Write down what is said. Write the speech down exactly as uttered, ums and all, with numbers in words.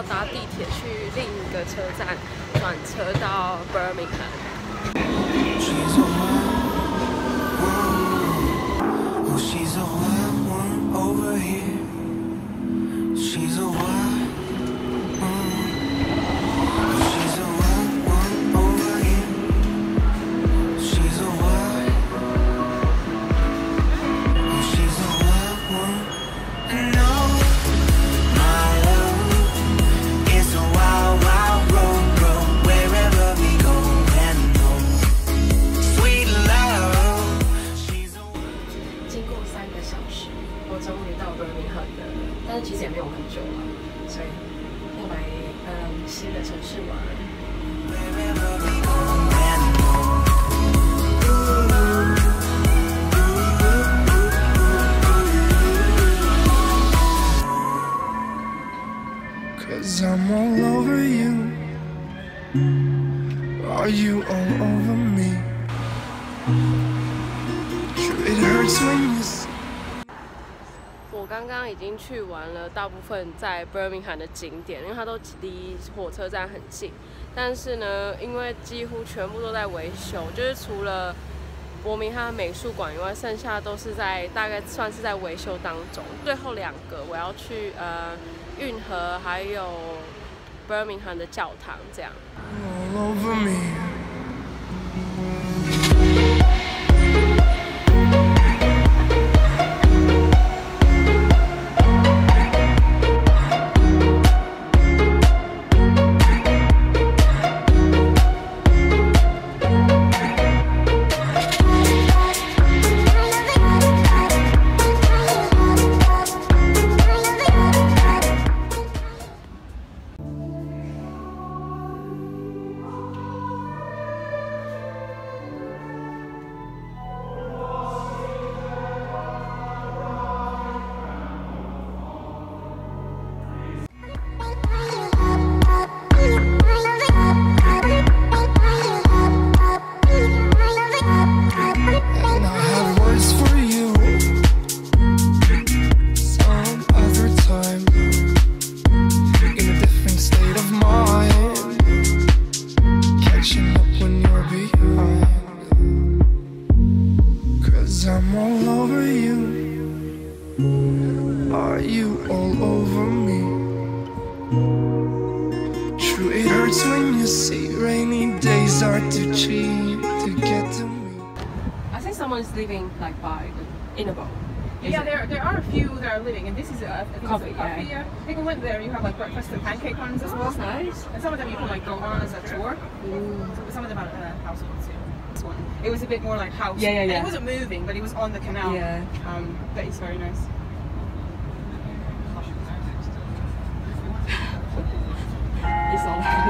搭地铁去另一个车站转车到 Birmingham。 She's a wild one over here. She's a wild, mm. She's a wild one over here. She's a wild, oh, she's a wild one. And no, my love, it's a wild, wild road, road wherever we go. And no, sweet love, she's a wild. 经过三个小时，我终于到 Birmingham 了，但是其实也没有很久了，所以要来嗯新的城市玩。 Cause I'm all over you. Are you all over me? True, it hurts when you see. 我刚刚已经去完了大部分在 Birmingham 的景点，因为它都离火车站很近。但是呢，因为几乎全部都在维修，就是除了伯明翰美术馆以外，剩下都是在大概算是在维修当中。最后两个我要去呃运河还有 Birmingham 的教堂这样。 All over me. I'm all over you. Are you all over me? True, it hurts when you see rainy days are too cheap to get to me. I think someone is living like by in a boat. Yeah, there there are a few that are living, and this is a, a coffee. A coffee Yeah. yeah. I think we went there. You have like breakfast and pancake runs as well. That's nice. And some of them you can like go on as a tour. Mm. So some of them are uh, households. Yeah. This one, it was a bit more like house. Yeah, yeah, yeah. And it wasn't moving, but it was on the canal. Yeah. Um, but it's very nice. It's all